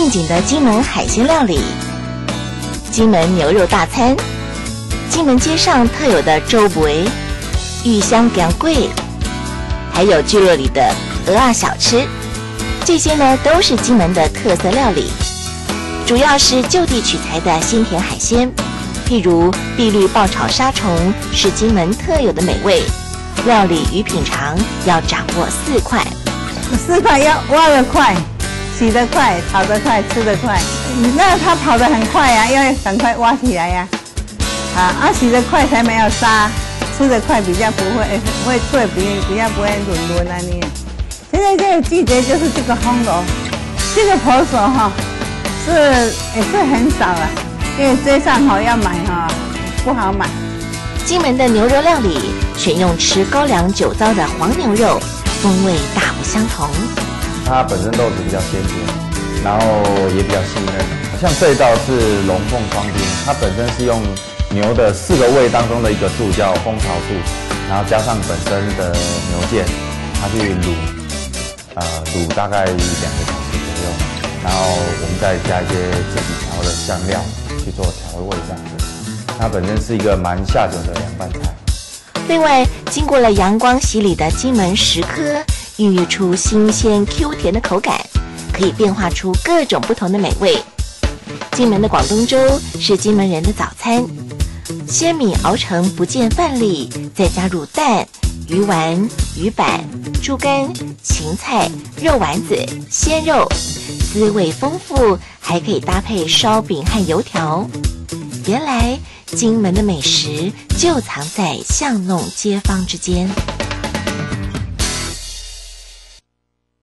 应景的金门海鲜料理，金门牛肉大餐，金门街上特有的粥粿、玉香干粿，还有聚落里的蚵仔小吃，这些呢都是金门的特色料理，主要是就地取材的鲜甜海鲜，譬如碧绿爆炒沙虫是金门特有的美味，料理与品尝要掌握4块。 4块要挖得快，洗得快，炒得快，吃得快。那它跑得很快呀，要赶快挖起来呀。洗得快才没有沙，吃得快比较不会脆，比较不会软那里。现在这个季节就是这个烘螺，这个婆手也是很少了，因为街上要买不好买。 金门的牛肉料理选用吃高粱酒糟的黄牛肉，风味大不相同。 它本身肉质比较鲜甜，然后也比较细嫩。像这一道是龙凤双拼，它本身是用牛的4个胃当中的一个柱叫蜂巢柱，然后加上本身的牛腱，它去卤大概2个小时左右，然后我们再加一些自己调的香料去做调味这样子。它本身是一个蛮下酒的凉拌菜。 另外，经过了阳光洗礼的金门石蚵，孕育出新鲜 Q 甜的口感，可以变化出各种不同的美味。金门的广东粥是金门人的早餐，鲜米熬成不见饭粒，再加入蛋、鱼丸、鱼板、猪肝、芹菜、肉丸子、鲜肉，滋味丰富，还可以搭配烧饼和油条。原来金门的美食就藏在巷弄街坊之间。